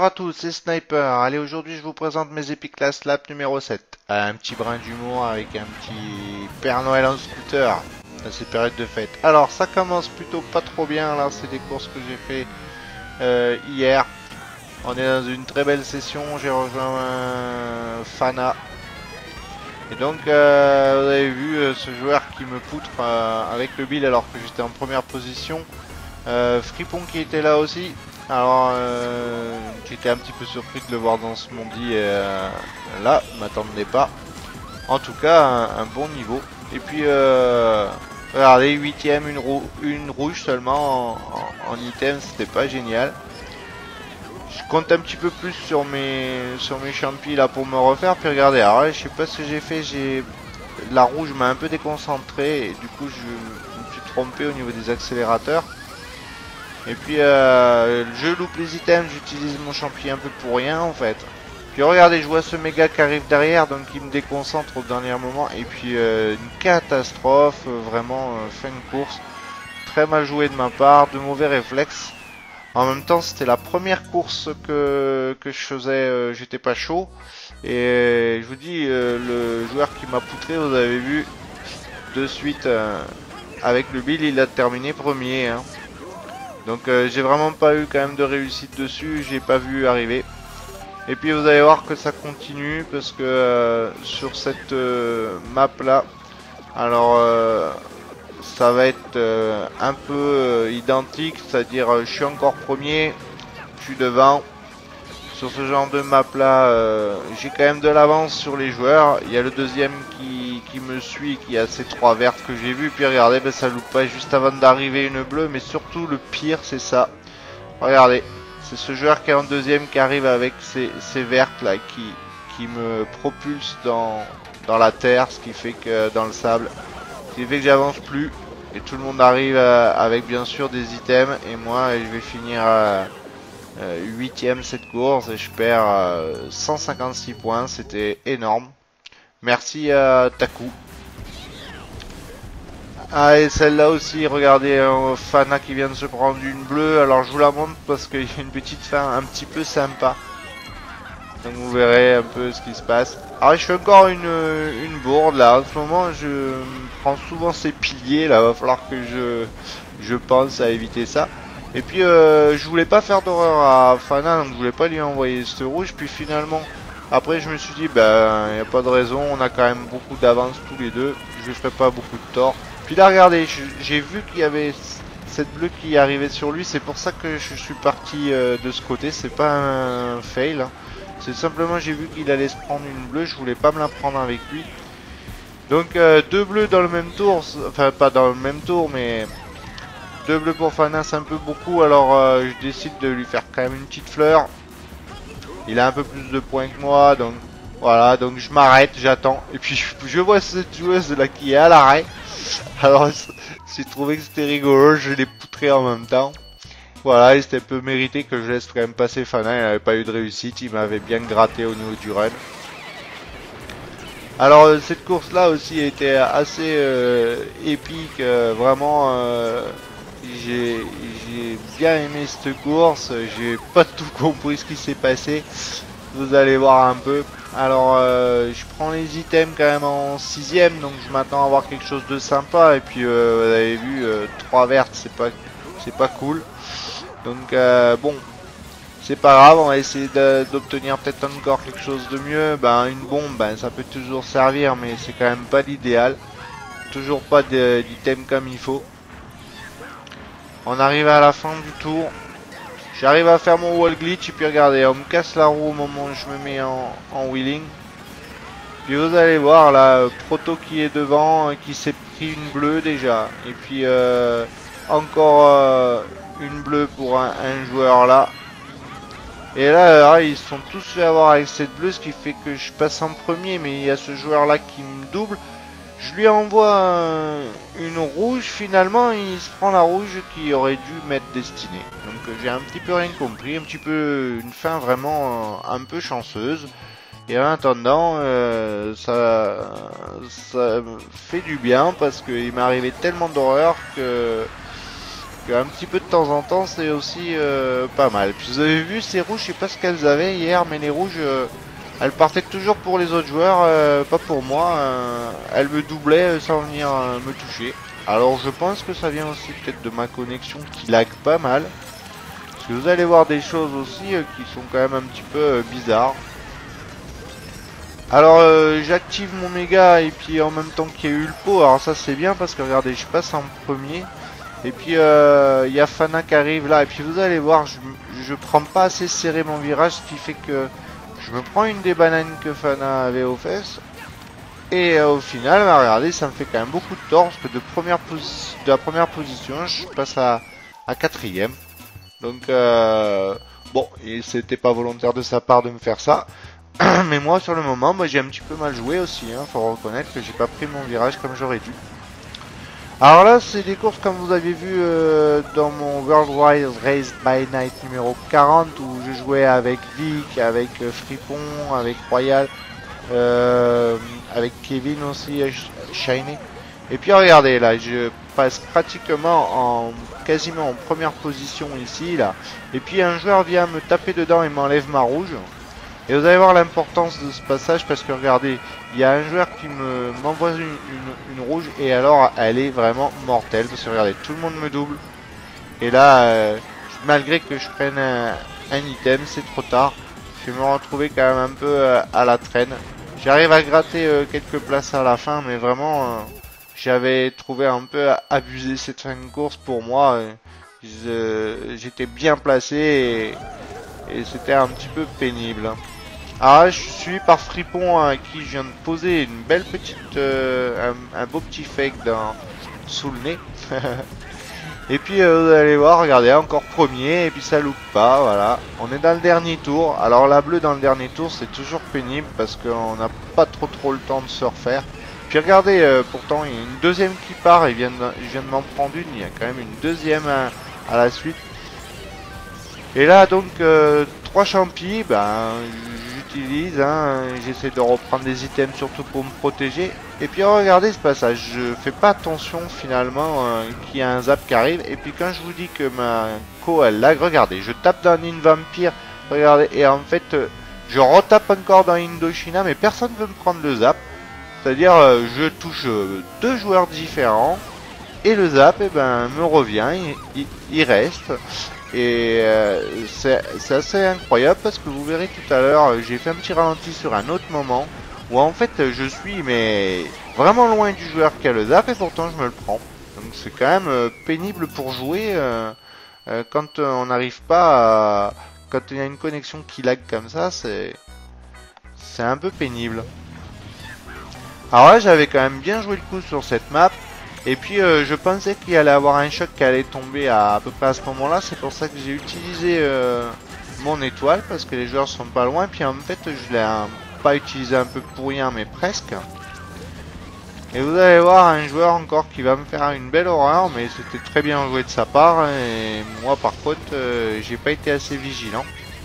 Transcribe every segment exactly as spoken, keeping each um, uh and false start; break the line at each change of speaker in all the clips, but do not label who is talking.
bonjour à tous, c'est Sniper. Allez, aujourd'hui je vous présente mes Epic Last Lap numéro sept. Un petit brin d'humour avec un petit Père Noël en scooter à ces périodes de fête. Alors, ça commence plutôt pas trop bien, là, c'est des courses que j'ai fait euh, hier. On est dans une très belle session, j'ai rejoint un Fana. Et donc, euh, vous avez vu euh, ce joueur qui me poutre euh, avec le build alors que j'étais en première position. Euh, Fripon qui était là aussi. Alors, euh, j'étais un petit peu surpris de le voir dans ce mondi euh, là, je m'attendais pas. En tout cas, un, un bon niveau. Et puis, euh, regardez, huitième, une, rou une rouge seulement en, en, en item, c'était pas génial. Je compte un petit peu plus sur mes sur mes champis là pour me refaire. Puis regardez, alors là, je sais pas ce que j'ai fait, j'ai la rouge m'a un peu déconcentré et du coup je, je me suis trompé au niveau des accélérateurs. Et puis euh, je loupe les items, j'utilise mon champi un peu pour rien en fait. Puis regardez, je vois ce méga qui arrive derrière, donc il me déconcentre au dernier moment. Et puis euh, une catastrophe, vraiment euh, fin de course. Très mal joué de ma part, de mauvais réflexes. En même temps, c'était la première course que, que je faisais, euh, j'étais pas chaud. Et je vous dis, euh, le joueur qui m'a poutré, vous avez vu, de suite, euh, avec le build, il a terminé premier. Hein. Donc euh, j'ai vraiment pas eu quand même de réussite dessus, j'ai pas vu arriver. Et puis vous allez voir que ça continue, parce que euh, sur cette euh, map là, alors... Euh, ça va être euh, un peu euh, identique, c'est-à-dire euh, je suis encore premier, je suis devant. Sur ce genre de map là, euh, j'ai quand même de l'avance sur les joueurs. Il y a le deuxième qui, qui me suit, qui a ces trois vertes que j'ai vu. Puis regardez, ben, ça loupe pas juste avant d'arriver une bleue, mais surtout le pire c'est ça. Regardez, c'est ce joueur qui est en deuxième qui arrive avec ces, ces vertes là qui, qui me propulse dans, dans la terre, ce qui fait que dans le sable. Ce qui fait que j'avance plus et tout le monde arrive euh, avec bien sûr des items et moi je vais finir euh, euh, huitième cette course et je perds euh, cent cinquante-six points, c'était énorme. Merci à Taku. Ah et celle-là aussi, regardez, euh, Fana qui vient de se prendre une bleue, alors je vous la montre parce qu'il y a une petite fin un petit peu sympa. Donc vous verrez un peu ce qui se passe. Alors je fais encore une, une bourde là, en ce moment je prends souvent ces piliers là, va falloir que je, je pense à éviter ça. Et puis euh, je voulais pas faire d'horreur à Fana, donc je voulais pas lui envoyer ce rouge, puis finalement après je me suis dit ben y a pas de raison, on a quand même beaucoup d'avance tous les deux, je lui ferai pas beaucoup de tort. Puis là regardez, j'ai vu qu'il y avait cette bleue qui arrivait sur lui, c'est pour ça que je suis parti euh, de ce côté, c'est pas un fail. Hein. C'est simplement j'ai vu qu'il allait se prendre une bleue, je voulais pas me la prendre avec lui. Donc euh, deux bleus dans le même tour, enfin pas dans le même tour mais deux bleus pour Fana c'est un peu beaucoup, alors euh, je décide de lui faire quand même une petite fleur. Il a un peu plus de points que moi, donc voilà, donc je m'arrête, j'attends. Et puis je, je vois cette joueuse là qui est à l'arrêt. Alors j'ai trouvé que c'était rigolo, je l'ai poutré en même temps. Voilà, et c'était un peu mérité que je laisse quand même passer Fana, il n'avait pas eu de réussite, il m'avait bien gratté au niveau du run. Alors cette course là aussi était assez euh, épique, euh, vraiment euh, j'ai bien aimé cette course, j'ai pas tout compris ce qui s'est passé, vous allez voir un peu. Alors euh, je prends les items quand même en sixième, donc je m'attends à avoir quelque chose de sympa, et puis euh, vous avez vu, euh, trois vertes c'est pas, c'est pas cool. Donc euh, bon, c'est pas grave, on va essayer d'obtenir peut-être encore quelque chose de mieux. Ben une bombe, ben ça peut toujours servir, mais c'est quand même pas l'idéal. Toujours pas d'item comme il faut. On arrive à la fin du tour. J'arrive à faire mon wall glitch et puis regardez, on me casse la roue au moment où je me mets en, en wheeling. Puis vous allez voir là, Proto qui est devant, qui s'est pris une bleue déjà. Et puis euh, encore euh, une bleue pour un, un joueur là. Et là, là, ils se sont tous fait avoir avec cette bleue, ce qui fait que je passe en premier, mais il y a ce joueur là qui me double. Je lui envoie un, une rouge, finalement il se prend la rouge qui aurait dû m'être destinée. Donc euh, j'ai un petit peu rien compris, un petit peu une fin vraiment euh, un peu chanceuse. Et en attendant, euh, ça, ça fait du bien parce qu'il m'est arrivé tellement d'horreur que qu'un petit peu de temps en temps c'est aussi euh, pas mal. Puis vous avez vu ces rouges, je sais pas ce qu'elles avaient hier, mais les rouges euh, elles partaient toujours pour les autres joueurs, euh, pas pour moi. Euh, elles me doublaient sans venir euh, me toucher. Alors je pense que ça vient aussi peut-être de ma connexion qui lag pas mal. Parce que vous allez voir des choses aussi euh, qui sont quand même un petit peu euh, bizarres. Alors euh, j'active mon méga et puis en même temps qu'il y a eu le pot, alors ça c'est bien parce que regardez, je passe en premier. Et puis il euh, y a Fana qui arrive là et puis vous allez voir, je, je prends pas assez serré mon virage, ce qui fait que je me prends une des bananes que Fana avait aux fesses. Et euh, au final, bah, regardez, ça me fait quand même beaucoup de tort parce que de, première de la première position, je passe à, à quatrième. Donc euh, bon, et c'était pas volontaire de sa part de me faire ça. Mais moi sur le moment, moi j'ai un petit peu mal joué aussi, hein. Faut reconnaître que j'ai pas pris mon virage comme j'aurais dû. Alors là c'est des courses comme vous avez vu euh, dans mon Worldwide Race by Night numéro quarante où je jouais avec Vic, avec euh, Fripon, avec Royal, euh, avec Kevin aussi, euh, Shiny. Et puis regardez là, je passe pratiquement en quasiment en première position ici là. Et puis un joueur vient me taper dedans et m'enlève ma rouge. Et vous allez voir l'importance de ce passage parce que regardez, il y a un joueur qui me m'envoie une, une, une rouge et alors elle est vraiment mortelle parce que regardez, tout le monde me double. Et là, euh, malgré que je prenne un, un item, c'est trop tard. Je vais me retrouver quand même un peu euh, à la traîne. J'arrive à gratter euh, quelques places à la fin, mais vraiment, euh, j'avais trouvé un peu abusé cette fin de course pour moi. Euh, J'étais bien placé et... Et c'était un petit peu pénible. Alors là, je suis suivi par Fripon à qui je viens de poser une belle petite, euh, un, un beau petit fake dans, sous le nez. Et puis euh, vous allez voir, regardez, encore premier et puis ça loupe pas, voilà. On est dans le dernier tour. Alors la bleue dans le dernier tour, c'est toujours pénible parce qu'on n'a pas trop trop le temps de se refaire. Puis regardez, euh, pourtant il y a une deuxième qui part, et vient de, je viens de m'en prendre une, il y a quand même une deuxième à, à la suite. Et là donc euh, trois champis, ben j'utilise, hein, j'essaie de reprendre des items surtout pour me protéger. Et puis regardez ce passage, je fais pas attention finalement euh, qu'il y a un zap qui arrive. Et puis quand je vous dis que ma co elle lag, regardez, je tape dans une vampire, regardez, et en fait euh, je retape encore dans Indochina, mais personne ne veut me prendre le zap. C'est-à-dire euh, je touche euh, deux joueurs différents et le zap et eh ben me revient, il, il, il reste. Et euh, c'est assez incroyable parce que vous verrez tout à l'heure, j'ai fait un petit ralenti sur un autre moment où en fait je suis mais vraiment loin du joueur qui a le zap et pourtant je me le prends. Donc c'est quand même euh, pénible pour jouer euh, euh, quand euh, on n'arrive pas à... Quand il y a une connexion qui lag comme ça, c'est c'est un peu pénible. Alors là j'avais quand même bien joué le coup sur cette map. Et puis euh, je pensais qu'il allait avoir un choc qui allait tomber à, à peu près à ce moment là. C'est pour ça que j'ai utilisé euh, mon étoile parce que les joueurs sont pas loin. Puis en fait je l'ai euh, pas utilisé un peu pour rien mais presque. Et vous allez voir un joueur encore qui va me faire une belle horreur. Mais c'était très bien joué de sa part. Et moi par contre euh, j'ai pas été assez vigilant.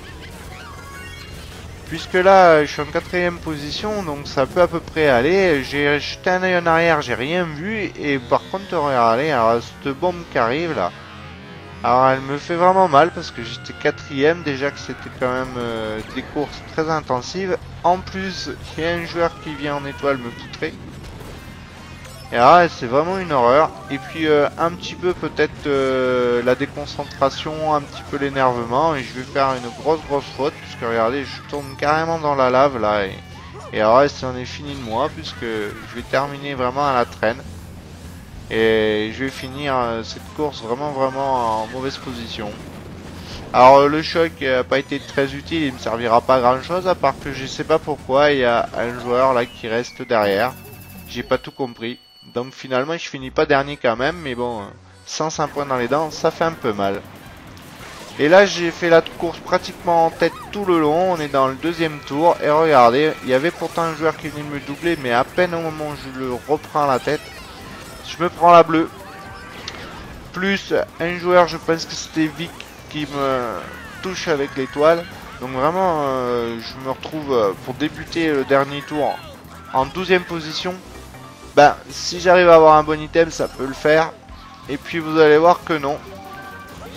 Puisque là, je suis en quatrième position, donc ça peut à peu près aller. J'ai jeté un œil en arrière, j'ai rien vu. Et par contre, regardez, alors cette bombe qui arrive là. Alors elle me fait vraiment mal parce que j'étais quatrième. Déjà que c'était quand même euh, des courses très intensives. En plus, il y a un joueur qui vient en étoile me poutrer. Et alors c'est vraiment une horreur. Et puis euh, un petit peu peut-être euh, la déconcentration, un petit peu l'énervement. Et je vais faire une grosse grosse faute. Puisque regardez, je tombe carrément dans la lave là. Et, et alors c'en est fini de moi. Puisque je vais terminer vraiment à la traîne. Et je vais finir euh, cette course vraiment vraiment en mauvaise position. Alors euh, le choc n'a pas été très utile. Il me servira pas à grand chose. À part que je sais pas pourquoi il y a un joueur là qui reste derrière. J'ai pas tout compris. Donc finalement je finis pas dernier quand même, mais bon, cent cinq points dans les dents, ça fait un peu mal. Et là j'ai fait la course pratiquement en tête tout le long, on est dans le deuxième tour, et regardez, il y avait pourtant un joueur qui venait de me doubler, mais à peine au moment où je le reprends à la tête, je me prends la bleue. Plus un joueur, je pense que c'était Vic, qui me touche avec l'étoile. Donc vraiment, euh, je me retrouve euh, pour débuter le dernier tour en douzième position. Ben, si j'arrive à avoir un bon item, ça peut le faire. Et puis vous allez voir que non.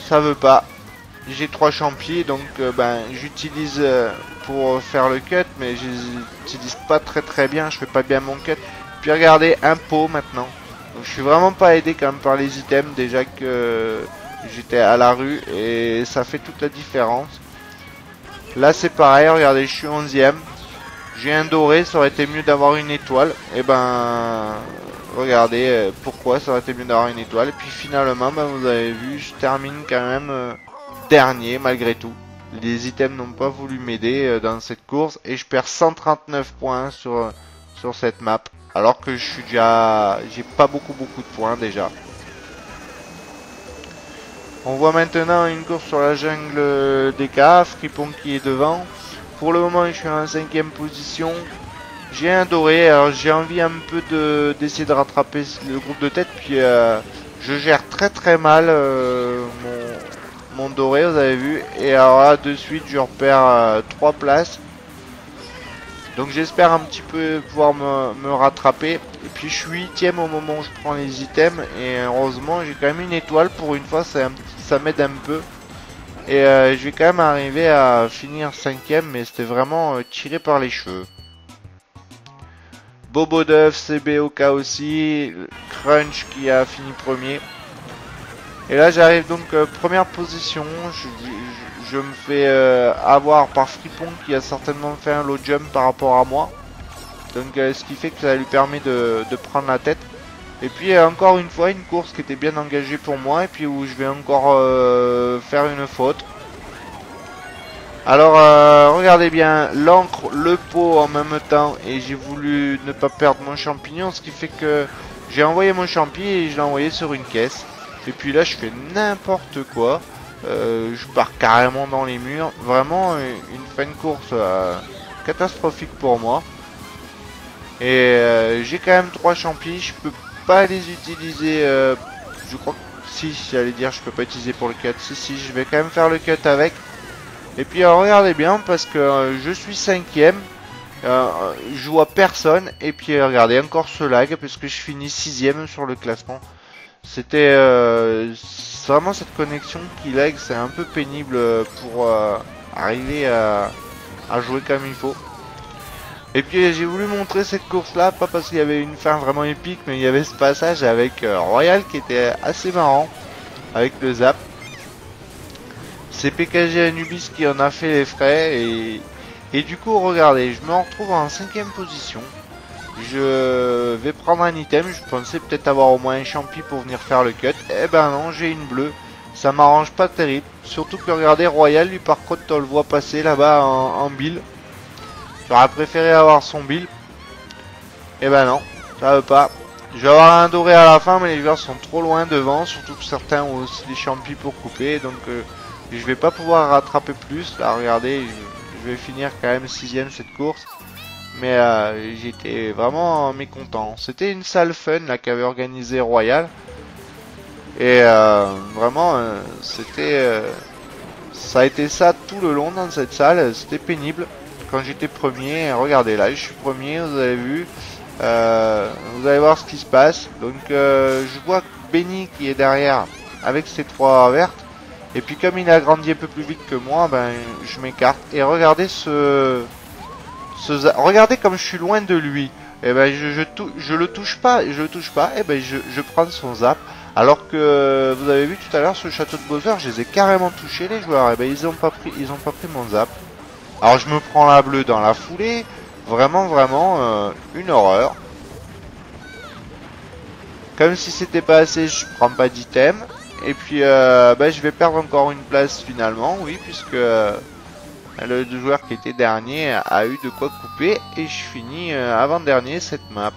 ça veut pas. J'ai trois champis, donc euh, ben j'utilise euh, pour faire le cut, mais je n'utilise pas très très bien, je fais pas bien mon cut. Puis regardez, un pot maintenant. Donc je suis vraiment pas aidé quand même par les items, déjà que euh, j'étais à la rue et ça fait toute la différence. Là c'est pareil, regardez, je suis onzième. J'ai un doré, ça aurait été mieux d'avoir une étoile. Et ben regardez, euh, pourquoi ça aurait été mieux d'avoir une étoile. Et puis finalement, ben, vous avez vu, je termine quand même euh, dernier malgré tout. Les items n'ont pas voulu m'aider euh, dans cette course et je perds cent trente-neuf points sur, euh, sur cette map. Alors que je suis déjà, j'ai pas beaucoup beaucoup de points déjà. On voit maintenant une course sur la jungle des K, Fripon qui est devant. Pour le moment je suis en cinquième position. J'ai un doré, alors j'ai envie un peu de d'essayer de rattraper le groupe de tête. Puis euh, je gère très très mal euh, mon, mon doré, vous avez vu. Et alors là de suite je repère euh, trois places. Donc j'espère un petit peu pouvoir me, me rattraper. Et puis je suis huitième au moment où je prends les items. Et heureusement j'ai quand même une étoile pour une fois, ça, ça m'aide un peu. Et euh, je vais quand même arriver à finir cinquième, mais c'était vraiment euh, tiré par les cheveux. Bobo Duff, C B O K aussi, Crunch qui a fini premier. Et là j'arrive donc euh, première position, je, je, je me fais euh, avoir par Fripon qui a certainement fait un low jump par rapport à moi. Donc euh, ce qui fait que ça lui permet de, de prendre la tête. Et puis euh, encore une fois une course qui était bien engagée pour moi et puis où je vais encore euh, faire une faute. Alors euh, regardez bien, l'encre, le pot en même temps et j'ai voulu ne pas perdre mon champignon, ce qui fait que j'ai envoyé mon champi et je l'ai envoyé sur une caisse. Et puis là je fais n'importe quoi, euh, je pars carrément dans les murs, vraiment une fin de course euh, catastrophique pour moi. Et euh, j'ai quand même trois champis, je peux pas les utiliser, euh, je crois que si, j'allais dire je peux pas utiliser pour le cut, si si, je vais quand même faire le cut avec. Et puis alors, regardez bien parce que euh, je suis cinquième, euh, je vois personne et puis euh, regardez encore ce lag parce que je finis sixième sur le classement. C'était euh, vraiment cette connexion qui lag, c'est un peu pénible pour euh, arriver à, à jouer comme il faut. Et puis j'ai voulu montrer cette course là, pas parce qu'il y avait une fin vraiment épique, mais il y avait ce passage avec euh, Royal qui était assez marrant, avec le zap. C'est P K G Anubis qui en a fait les frais et, et du coup regardez, je me retrouve en cinquième position. Je vais prendre un item, je pensais peut-être avoir au moins un champi pour venir faire le cut. Eh ben non, j'ai une bleue, ça m'arrange pas terrible. Surtout que regardez, Royal lui par contre on le voit passer là-bas en, en bill. J'aurais préféré avoir son bill. Eh ben non, ça veut pas. Je vais avoir un doré à la fin mais les joueurs sont trop loin devant, surtout que certains ont aussi des champis pour couper, donc... Euh, je vais pas pouvoir rattraper plus. Là regardez, je, je vais finir quand même sixième cette course. Mais euh, j'étais vraiment mécontent. C'était une salle fun là qu'avait organisé Royal. Et euh, vraiment euh, c'était euh, ça a été ça tout le long dans cette salle. C'était pénible. Quand j'étais premier, regardez là, je suis premier, vous avez vu. Euh, vous allez voir ce qui se passe. Donc euh, je vois Benny qui est derrière avec ses trois vertes. Et puis comme il a grandi un peu plus vite que moi, ben je m'écarte. Et regardez ce, ce, regardez comme je suis loin de lui. Et ben je, je, tou, je le touche pas, je le touche pas. Et ben je, je prends son zap. Alors que vous avez vu tout à l'heure ce château de Bowser, je les ai carrément touchés les joueurs. Et ben ils ont pas pris, ils ont pas pris mon zap. Alors je me prends la bleue dans la foulée. Vraiment vraiment euh, une horreur. Comme si c'était pas assez, je prends pas d'item. Et puis euh, bah, je vais perdre encore une place finalement, oui, puisque euh, le joueur qui était dernier a, a eu de quoi couper. Et je finis euh, avant-dernier cette map.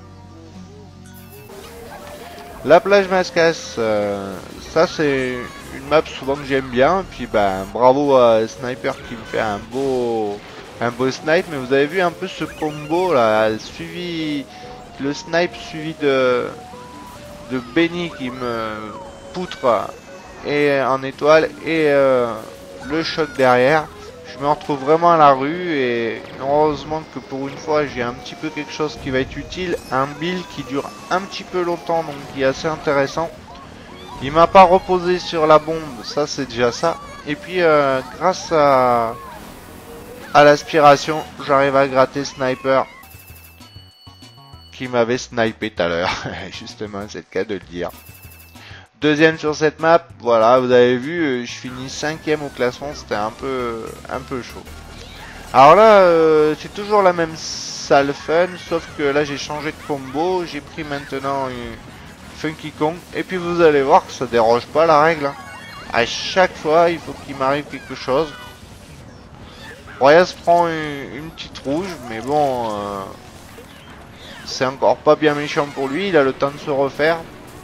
La plage Mascasse, euh, ça c'est une map souvent que j'aime bien. Et puis bah, bravo à Sniper qui me fait un beau, un beau snipe. Mais vous avez vu un peu ce combo là, suivi, le snipe suivi de, de Benny qui me... poutre et en étoile et euh, le choc derrière. Je me retrouve vraiment à la rue et heureusement que pour une fois j'ai un petit peu quelque chose qui va être utile, un build qui dure un petit peu longtemps donc qui est assez intéressant. Il m'a pas reposé sur la bombe, ça c'est déjà ça. Et puis euh, grâce à, à l'aspiration, j'arrive à gratter Sniper qui m'avait snipé tout à l'heure. Justement, c'est le cas de le dire. Deuxième sur cette map, voilà, vous avez vu, je finis cinquième au classement, c'était un peu, un peu chaud. Alors là, euh, c'est toujours la même salle fun, sauf que là j'ai changé de combo, j'ai pris maintenant une Funky Kong, et puis vous allez voir que ça déroge pas la règle. Hein. À chaque fois, il faut qu'il m'arrive quelque chose. Royas prend une, une petite rouge, mais bon, euh, c'est encore pas bien méchant pour lui, il a le temps de se refaire.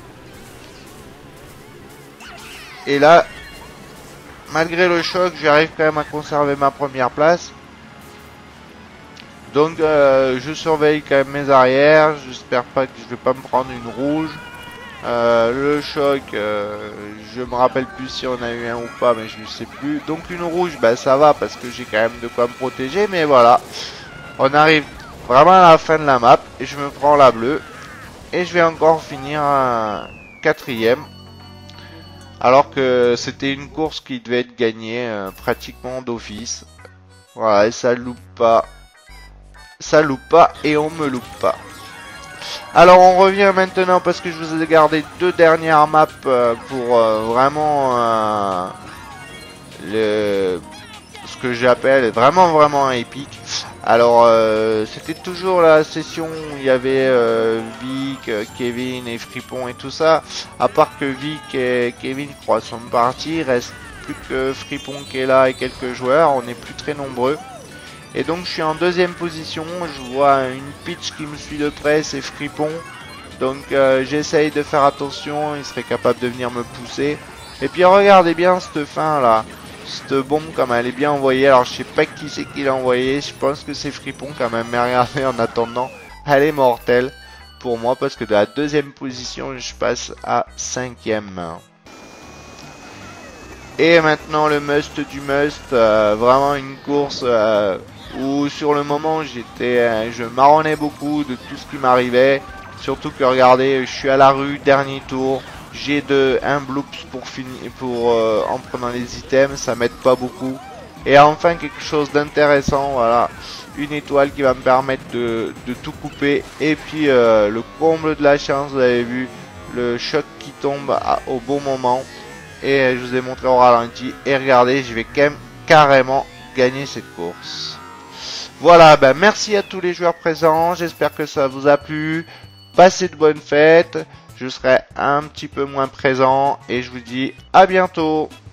Et là, malgré le choc, j'arrive quand même à conserver ma première place. Donc euh, je surveille quand même mes arrières, j'espère pas que je vais pas me prendre une rouge. Euh, le choc, euh, je me rappelle plus si on a eu un ou pas, mais je ne sais plus. Donc une rouge, bah ça va parce que j'ai quand même de quoi me protéger, mais voilà. On arrive vraiment à la fin de la map et je me prends la bleue. Et je vais encore finir un quatrième. Alors que c'était une course qui devait être gagnée euh, pratiquement d'office. Voilà, et ça loupe pas. Ça loupe pas et on me loupe pas. Alors on revient maintenant parce que je vous ai gardé deux dernières maps euh, pour euh, vraiment euh, le, ce que j'appelle vraiment vraiment épique. Alors euh, c'était toujours la session où il y avait euh, Vic, Kevin et Fripon et tout ça. À part que Vic et Kevin je crois sont partis, il reste plus que Fripon qui est là et quelques joueurs, on n'est plus très nombreux. Et donc je suis en deuxième position, je vois une pitch qui me suit de près, c'est Fripon. Donc euh, j'essaye de faire attention, il serait capable de venir me pousser. Et puis regardez bien cette fin là, cette bombe comme elle est bien envoyée. Alors je sais pas qui c'est qui l'a envoyée, je pense que c'est Fripon quand même. Mais regardez en attendant, elle est mortelle pour moi parce que de la deuxième position je passe à cinquième. Et maintenant le must du must, euh, vraiment une course... Euh, où sur le moment j'étais, euh, je marronnais beaucoup de tout ce qui m'arrivait. Surtout que regardez, je suis à la rue, dernier tour, j'ai de un bloops pour finir, pour euh, en prenant les items, ça m'aide pas beaucoup. Et enfin quelque chose d'intéressant, voilà, une étoile qui va me permettre de, de tout couper. Et puis euh, le comble de la chance, vous avez vu, le choc qui tombe à, au bon moment. Et euh, je vous ai montré au ralenti. Et regardez, je vais quand même carrément gagner cette course. Voilà, ben merci à tous les joueurs présents, j'espère que ça vous a plu, passez de bonnes fêtes, je serai un petit peu moins présent et je vous dis à bientôt.